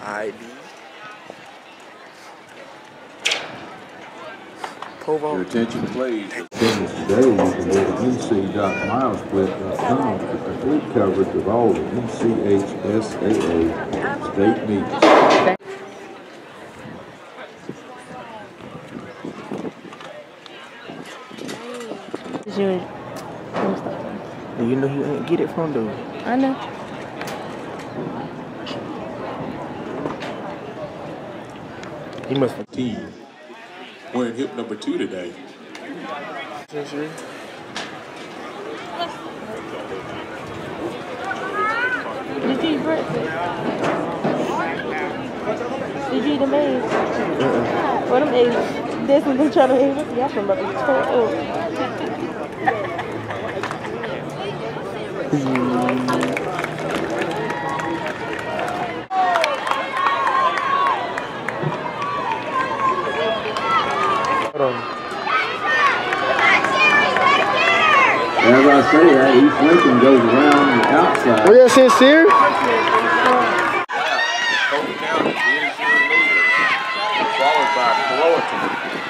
ID. Povo. Your attention, please. Attendance today, you can go to nc.milesplit.com for complete coverage of all the NCHSAA state meets. You know who ain't get it from though. I know. He must have Team. We're in hip number 2 today. Did you eat breakfast? Did you eat them eggs? What them eggs? Desmond been trying to eat with y'all from about to be tore up. As I say, East Lincoln goes around the outside. Oh, yeah, sincere? Colton County is your leader, followed by Flowerton.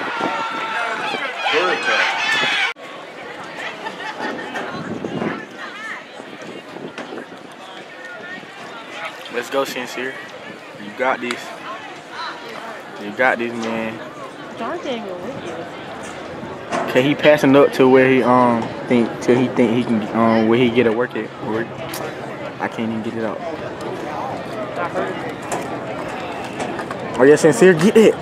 Let's go, Sincere. You got this. You got this, man. Jonathan go with you. Okay, he passing up to where he think he can where he get a work at. I can't even get it out. Oh yeah, Sincere, get it.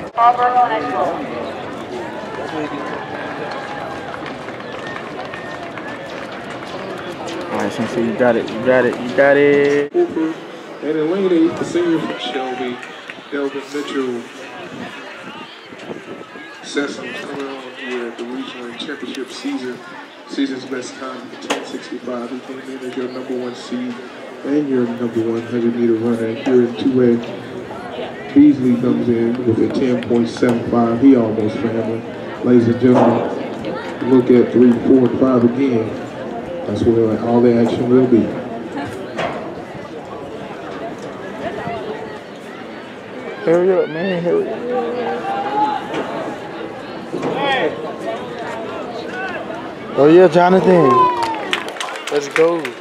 Alright, Sincere, you got it. You got it. You got it. And in lane 8, the senior from Shelby, Delvin Mitchell. Sessons coming on here at the regional championship season. Season's best time, 10:65. He came in as your #1 seed and your #1 100-meter runner here in 2A. Beasley comes in with a 10.75. He almost family. Ladies and gentlemen, look at 3, 4, 5 again. That's where all the action will be. Hurry up, man. Hurry up. Oh yeah, Jonathan. Let's go.